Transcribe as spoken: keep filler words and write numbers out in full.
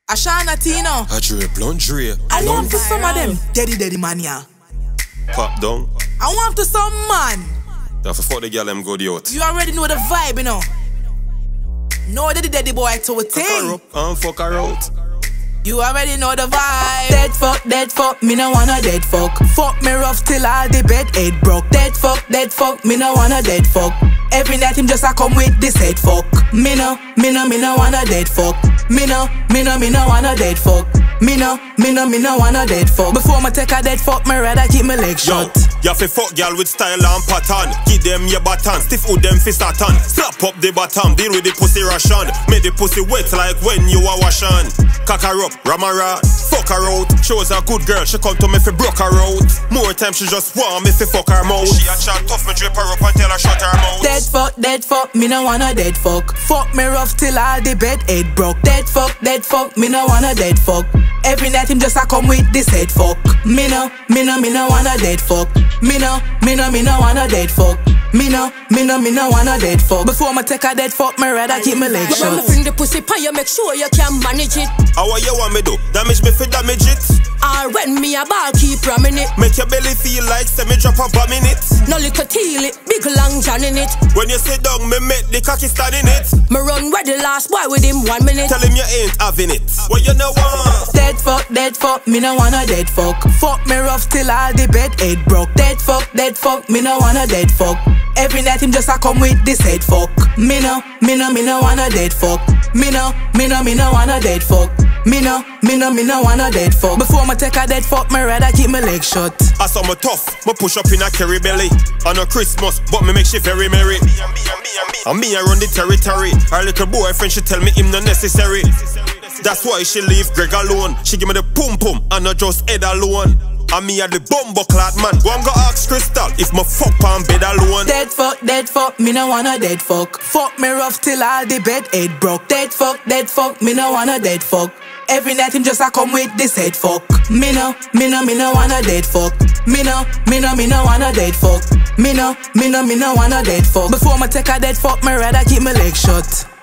Ashana Tino. I drew a blunt Dre. I want to some of them. Daddy daddy man ya. Pop down. I want to some man. That for fuck the girl them go the out. You already know the vibe, you know. No daddy daddy boy to a thing. Fuck her up and fuck her out. You already know the vibe. Dead fuck, dead fuck, me no wanna dead fuck. Fuck me rough till all the bed head broke. Dead fuck, dead fuck, me no wanna dead fuck. Every night him just a come with this head fuck. Me no, me no, me no wanna dead fuck. Me no, me no, me no wanna dead fuck. Me no, me no, me no wanna dead fuck. Before me take a dead fuck, me rather keep my legs shut. You fi fuck girl with style and pattern. Give them your baton, stiff with them fi Satan. Slap up the bottom, deal with the pussy ration. Make the pussy wet like when you are washing. Cock her up, ram her out, fuck her out. Shows a good girl, she come to me fi broke her out. More time she just want me fi fuck her mouth. She a chat tough, me drape her up and tell her shut her mouth. Dead fuck, dead fuck, me no wanna dead fuck. Fuck me rough till all the bed head broke. Dead fuck, dead fuck, me no wanna dead fuck. Every night him just a come with this head fuck. Me no, me no, me no wanna dead fuck. Me no, me no, me no wanna dead fuck. Me no, me no, me no wanna dead fuck. Before me take a dead fuck, me rather keep my legs shut. When me bring the pussy pa you, make sure you can manage it. How what you want me do? Damage me fi damage it. Or when me a ball keep ramming it. Make your belly feel like say me drop a bomb in it. No little teal it, big long john in it. When you sit down, me make the cocky stand in it. Me run where the last boy with him one minute. Tell him you ain't having it. What you know want? Dead fuck, dead fuck, me no wanna dead fuck. Fuck me rough till all the bed head broke. Dead fuck, dead fuck, me no wanna dead fuck. Every night him just a come with this head fuck. Me no, me no, me no wanna dead fuck. Me no, me no, me no wanna dead fuck. Me no, me no, me no wanna dead fuck. Before me take a dead fuck, me rather keep my legs shut. I saw me tough, me push up in a carry belly. On a Christmas, but me make she very merry. And me I run the territory. Her little boyfriend she tell me him not necessary. That's why she leave Greg alone. She give me the pum pum and not just head alone. And me a the bumbo clad man. Go and go ask Crystal if my fuck on bed alone. Dead fuck, dead fuck, me no wanna dead fuck. Fuck me rough till all the bed head broke. Dead fuck, dead fuck, me no wanna dead fuck. Every night him just a come with this head fuck. Me no, me no, me no wanna dead fuck. Me no, me no, me no wanna dead fuck. Me no, me no, me no wanna dead fuck. Before me take a dead fuck, me rather keep my legs shut.